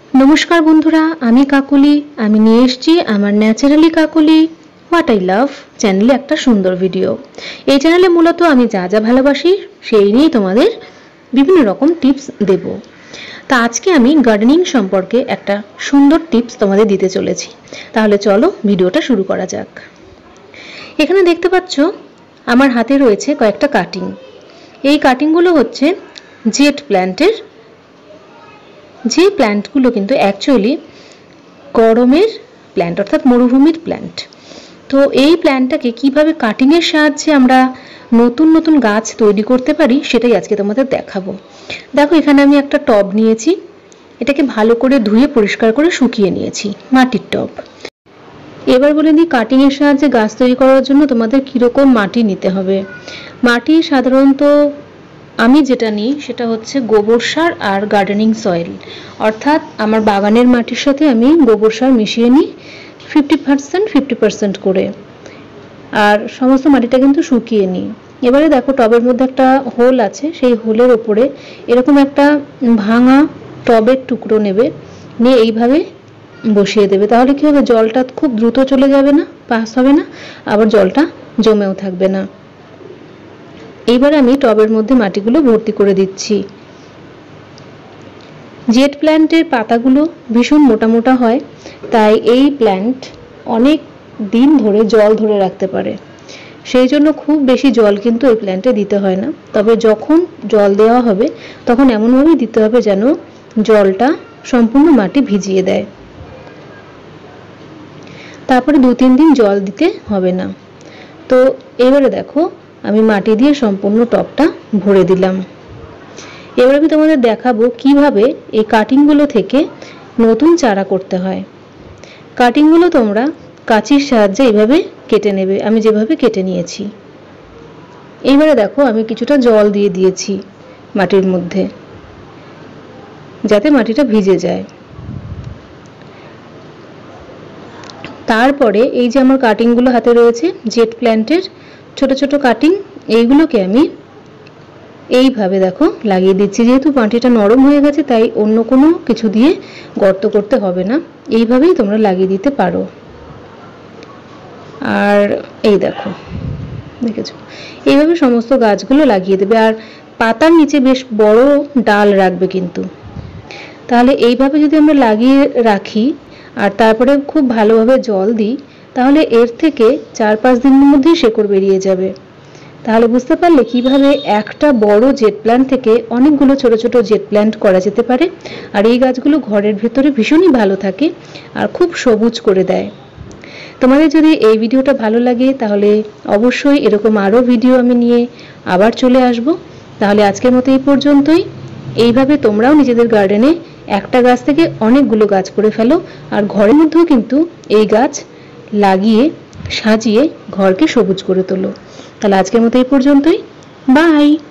नमस्कार बंधुरा आमी काकुली आमी निये एसेछि आमार न्याचाराली काकुली व्हाट आई लाभ चैनेले एक सुंदर भिडियो। এই চ্যানেলে মূলত আমি যা যা ভালোবাসি সেই নিয়ে তোমাদের বিভিন্ন রকম টিপস দেব। তা আজকে আমি গার্ডেনিং সম্পর্কে একটা সুন্দর টিপস তোমাদের দিতে চলেছি। তাহলে চলো ভিডিওটা শুরু করা যাক। এখানে দেখতে পাচ্ছ আমার হাতে রয়েছে কয়েকটা কাটিং। এই কাটিংগুলো হচ্ছে জেট প্ল্যান্টের, যে প্ল্যান্টগুলো কিন্তু অ্যাকচুয়ালি গরমের প্ল্যান্ট অর্থাৎ মরুভূমির প্ল্যান্ট। তো এই প্ল্যান্টটাকে কিভাবে কাটিংয়ের সাহায্যে আমরা নতুন নতুন গাছ তৈরি করতে পারি সেটাই আজকে তোমাদের দেখাবো। দেখো এখানে আমি একটা টব নিয়েছি, এটাকে ভালো করে ধুয়ে পরিষ্কার করে শুকিয়ে নিয়েছি, মাটির টব। এবার বলে দিই কাটিংয়ের সাহায্যে গাছ তৈরি করার জন্য তোমাদের কীরকম মাটি নিতে হবে। মাটি সাধারণত আমি যেটা নিই সেটা হচ্ছে গোবর সার আর গার্ডেনিং সয়েল, অর্থাৎ আমার বাগানের মাটির সাথে আমি গোবর সার মিশিয়ে নিই 50% করে, আর সমস্ত মাটিটা কিন্তু শুকিয়ে নিই। এবারে দেখো টবের মধ্যে একটা হোল আছে, সেই হোলের ওপরে এরকম একটা ভাঙা টবের টুকরো নেবে, নিয়ে এইভাবে বসিয়ে দেবে। তাহলে কি হবে, জলটা খুব দ্রুত চলে যাবে না, পাস হবে না, আবার জলটা জমেও থাকবে না। এইবার আমি টবের মধ্যে মাটিগুলো ভর্তি করে দিচ্ছি। জেট প্ল্যান্টের পাতাগুলো ভীষণ মোটা মোটা হয়, তাই এই প্ল্যান্ট অনেক দিন ধরে জল ধরে রাখতে পারে। সেই জন্য খুব বেশি জল কিন্তু এই প্ল্যান্টে দিতে হয় না, তবে যখন জল দেওয়া হবে তখন এমনভাবেই দিতে হবে যেন জলটা সম্পূর্ণ মাটি ভিজিয়ে দেয়। তারপরে 2-3 দিন জল দিতে হবে না। তো এবারে দেখো আমি মাটি দিয়ে সম্পূর্ণ টবটা ভরে দিলাম। এবার আমি তোমাদের দেখাবো কিভাবে এই কাটিংগুলো থেকে নতুন চারা করতে হয়। কাটিংগুলো তোমরা কাঁচির সাহায্যে এইভাবে কেটে নেবে, আমি যেভাবে কেটে নিয়েছি। এইবারে দেখো আমি কিছুটা জল দিয়ে দিয়েছি মাটির মধ্যে, যাতে মাটিটা ভিজে যায়। তারপরে এই যে আমার কাটিংগুলো হাতে রয়েছে জেট প্ল্যান্টের ছোট ছোট কাটিং, এইগুলোকে আমি এইভাবে দেখো লাগিয়ে দিচ্ছি। যেহেতু মাটিটা নরম হয়ে গেছে তাই অন্য কোনো কিছু দিয়ে গর্ত করতে হবে না, এইভাবেই তোমরা লাগিয়ে দিতে পারো। আর এই দেখো দেখেছো, এইভাবে সমস্ত গাছগুলো লাগিয়ে দেবে। আর পাতার নিচে বেশ বড় ডাল রাখবে কিন্তু, তাহলে এইভাবে যদি আমরা লাগিয়ে রাখি আর তারপরে খুব ভালোভাবে জল দিই, তাহলে এর থেকে 4-5 দিনের মধ্যেই শেকড় বেরিয়ে যাবে। তাহলে বুঝতে পারলে কিভাবে একটা বড় জেট প্ল্যান্ট থেকে অনেকগুলো ছোট ছোট জেট প্ল্যান্ট করা যেতে পারে। আর এই গাছগুলো ঘরের ভেতরে ভীষণই ভালো থাকে আর খুব সবুজ করে দেয়। তোমাদের যদি এই ভিডিওটা ভালো লাগে তাহলে অবশ্যই এরকম আরও ভিডিও আমি নিয়ে আবার চলে আসব। তাহলে আজকের মতো এই পর্যন্তই। এইভাবে তোমরাও নিজেদের গার্ডেনে একটা গাছ থেকে অনেকগুলো গাছ করে ফেলো, আর ঘরের মধ্যেও কিন্তু এই গাছ লাগিয়ে সাজিয়ে ঘরকে সবুজ করে তোলো। তাহলে আজকের মতো এই পর্যন্তই, বাই।